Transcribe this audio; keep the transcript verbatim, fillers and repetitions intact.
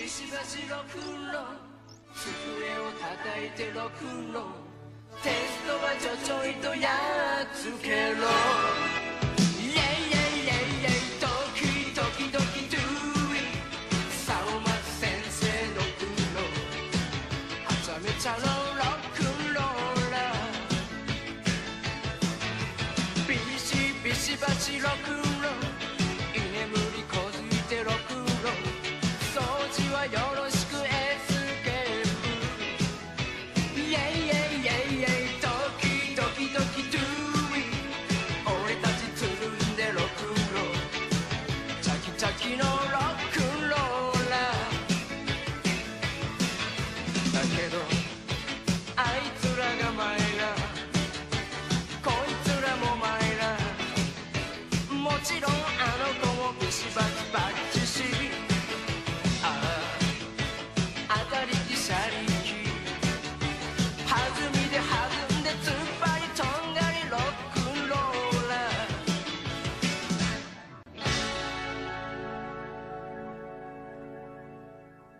ビシバシロックンロール机を叩いてロックンロールテストはちょちょいとやっつけろイェイイェイイェイイェイドキドキドキドゥイさおま先生ロックンロールはちゃめちゃのロックンローラービシビシバシロックンロール居眠りこづいてロックンロール掃除は夜